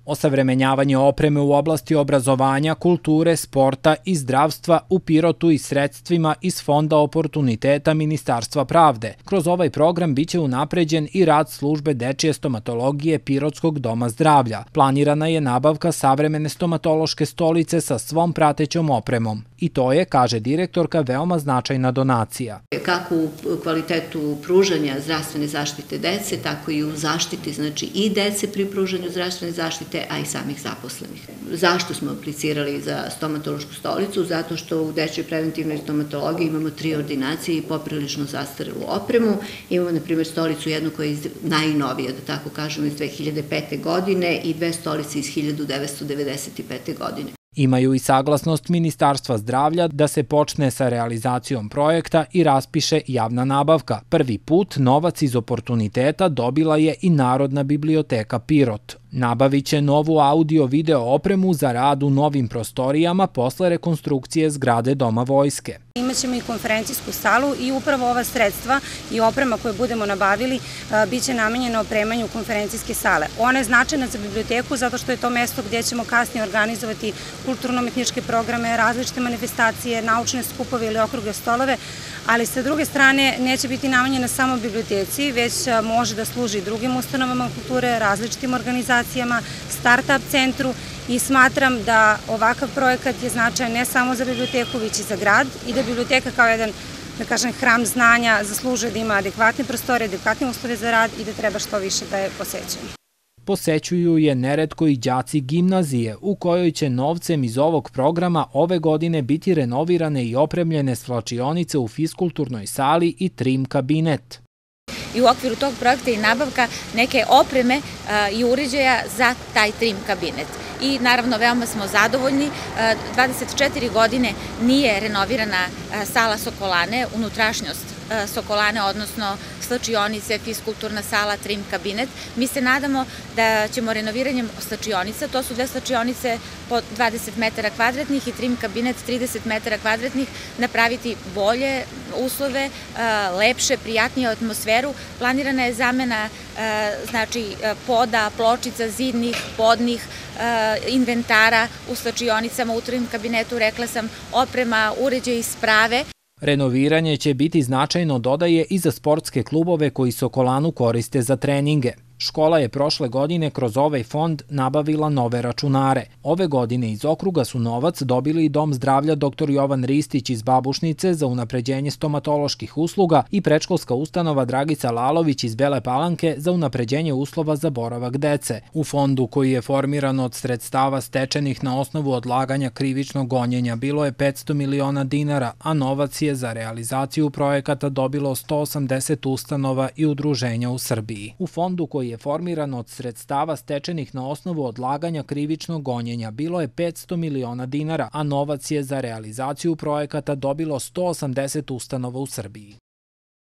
Osavremenjavanje opreme u oblasti obrazovanja, kulture, sporta i zdravstva u Pirotu i sredstvima iz Fonda oportuniteta Ministarstva pravde. Kroz ovaj program biće unapređen i rad službe dečije stomatologije Pirotskog doma zdravlja. Planirana je nabavka savremene stomatološke stolice sa svom pratećom opremom. I to je, kaže direktorka, veoma značajna donacija. Kako u kvalitetu pružanja zdravstvene zaštite dece, tako i u zaštiti, znači i dece pri pružanju zdravstvene zaštite, a i samih zaposlenih. Zašto smo aplicirali za stomatološku stolicu? Zato što u dečjoj preventivnoj stomatologiji imamo 3 ordinacije i poprilično zastarelu opremu. Imamo, na primjer, stolicu jednu koja je najnovija, da tako kažemo, iz 2005. godine i 2 stolice iz 1995. godine. Imaju i saglasnost Ministarstva zdravlja da se počne sa realizacijom projekta i raspiše javna nabavka. Prvi put novac iz oportuniteta dobila je i Narodna biblioteka Pirot. Nabavit će novu audio-video opremu za rad u novim prostorijama posle rekonstrukcije zgrade Doma vojske. Imaćemo i konferencijsku salu i upravo ova sredstva i oprema koje budemo nabavili biće namenjena opremanju konferencijske sale. Ona je značajna za biblioteku zato što je to mesto gdje ćemo kasnije organizovati kulturno-umetničke programe, različite manifestacije, naučne skupove ili okrugle stolove, ali sa druge strane neće biti namenjena samo biblioteci, već može da služi drugim ustanovama kulture, različitim organizacijama, start-up centru i smatram da ovakav projekat je značajan ne samo za biblioteku, već i za grad i da biblioteka kao jedan, da kažem, hram znanja zaslužuje da ima adekvatne prostore, adekvatne uslove za rad i da treba što više da je posećujemo. Posećuju je neretko i đaci gimnazije, u kojoj će novcem iz ovog programa ove godine biti renovirane i opremljene svlačionice u fiskulturnoj sali i trim kabinet. I u okviru tog projekta i nabavka neke opreme i uređaja za taj trim kabinet. I naravno veoma smo zadovoljni. 24 godine nije renovirana sala Sokolane, unutrašnjost Sokolane, odnosno slačionice, fiskulturna sala, trim kabinet. Mi se nadamo da ćemo renoviranjem slačionica, to su 2 slačionice po 20 metara kvadratnih i trim kabinet 30 metara kvadratnih, napraviti bolje uslove, lepše, prijatnije atmosferu. Planirana je zamena poda, pločica, zidnih, podnih, inventara u slačionicama, u trim kabinetu, rekla sam, oprema, uređaji, sprave. Renoviranje će biti značajno, dodaje, i za sportske klubove koji Sokolanu koriste za treninge. Škola je prošle godine kroz ovaj fond nabavila nove računare. Ove godine iz okruga su novac dobili i Dom zdravlja dr. Jovan Ristić iz Babušnice za unapređenje stomatoloških usluga i predškolska ustanova Dragica Lalović iz Bele Palanke za unapređenje uslova za boravak dece. U fondu, koji je formiran od sredstava stečenih na osnovu odlaganja krivičnog gonjenja, bilo je 500 miliona dinara, a novac je za realizaciju projekata dobilo 180 ustanova i udruženja u Srbiji. U fondu, koji je formiran od sredstava stečenih na osnovu odlaganja krivičnog gonjenja, bilo je 500 miliona dinara, a novac je za realizaciju projekata dobilo 180 ustanova u Srbiji.